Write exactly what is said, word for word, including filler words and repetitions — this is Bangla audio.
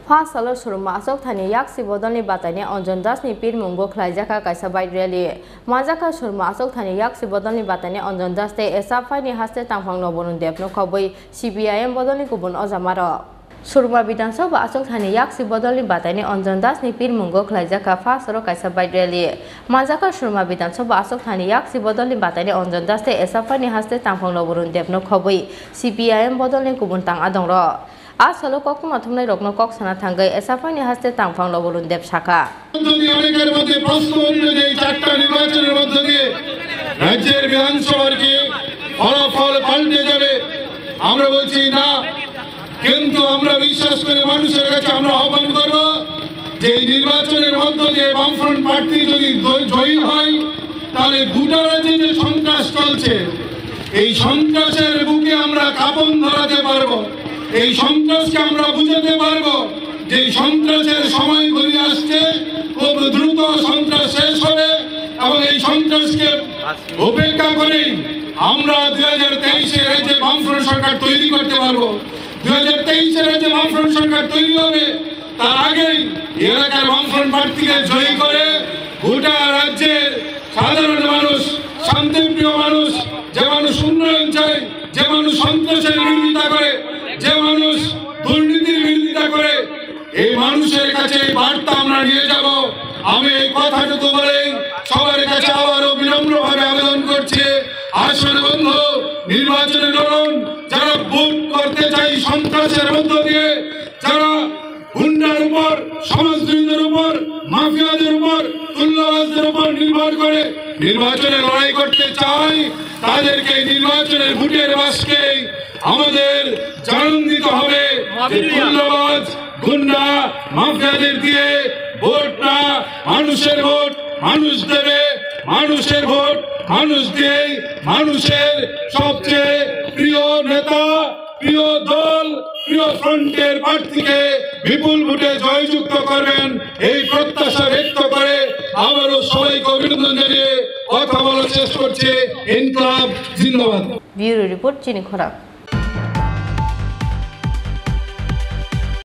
First salo surma asok thani yaksi bodolni batani Anjan Das ni pir mungo khlaijaka kaisa bike rally majaka surma asok thani yaksi bodolni batani Anjan Das te esafai ni haste tangphang no bonun depno khoboi C P I M bodolni kubun ojamaro surma Bidhan Sabha asok thani yaksi bodolni batani Anjan Das ni pir mungo khlaijaka first salo kaisa bike rally majaka surma Bidhan Sabha asok thani yaksi bodolni batani Anjan Das te esafai ni haste tangphang no bonun depno khoboi C P I M bodolni kubun tang adongro আসলে কখন মাধ্যমে রগ্ন কক সানা থাঙ্গাই এসাফাইনি হাসতে তাংফাং লবলুন দেব শাখা অনেকের মধ্যে প্রশ্ন অনুযায়ী চারটা নির্বাচনের মধ্য দিয়ে রাজ্যের বিধানসভার কি ফলাফল পাল্টে যাবে আমরা বলছি না কিন্তু আমরা বিশ্বাস করে মানুষের কাছে আমরা আহ্বান করব যে নির্বাচনের মধ্য দিয়ে বামফ্রন্ট প্রার্থী যদি জয়ী হয় তাহলে গোটা রাজ্যে যে সন্ত্রাস চলছে এই সন্ত্রাসের বুকে আমরা কাঁপন ধরাতে পারবো এই সন্ত্রাসকে আমরা বুঝাতে পারবো যে সন্ত্রাসের সময় ঘনিয়ে আসছে খুব দ্রুত সন্ত্রাস শেষ হবে এবং এই সন্ত্রাসকে উপেক্ষা করে আমরা দুই হাজার তেইশে রাজ্যে বামফ্রন্ট সরকার তৈরি করতে পারবো দুই হাজার তেইশে রাজ্যে বামফ্রন্ট সরকার তৈরি হবে তার আগেই এলাকার বামফ্রন্ট প্রার্থীকে জয়ী করে গোটা রাজ্যের সাধারণ মানুষ শান্তিপ্রিয় মানুষ যে মানুষ উন্নয়ন চায় যে মানুষ সন্ত্রাসের বিরোধিতা করে যে মানুষ দুর্নীতির বিরোধিতা করে এই মানুষের কাছে বার্তা আমরা নিয়ে যাব আমি এই কথাটুকু বলে সবার কাছে আবারও বিনম্রভাবে আবেদন করছি আসন বন্ধু নির্বাচনে লড়ুন যারা ভোট করতে চাই সন্ত্রাসের মধ্য দিয়ে যারা গুন্ডার উপর সমাজদ্রোহীদের উপর মাফিয়াদের উপর তুল্যবাজদের উপর নির্ভর করে নির্বাচনে লড়াই করতে চাই তাদেরকে নির্বাচনের ভোটের বাসকে আমাদের জানান দিতে হবে তুল্যবাজ গুন্ডা মাফিয়াদের দিয়ে ভোট না মানুষের ভোট মানুষ দেবে মানুষের ভোট মানুষ দিয়ে মানুষের সবচেয়ে প্রিয় নেতা প্রিয় দল প্রিয় ফ্রন্টের প্রার্থীকে বিপুল ভোটে জয়যুক্ত করবেন এই প্রত্যাশা ব্যক্ত করে আবারও সবাইকে অভিনন্দন জানিয়ে কথা বলার চেষ্টা করছে ইনকলাব জিন্দাবাদ ব্যুরো রিপোর্ট চিনি খোরাক।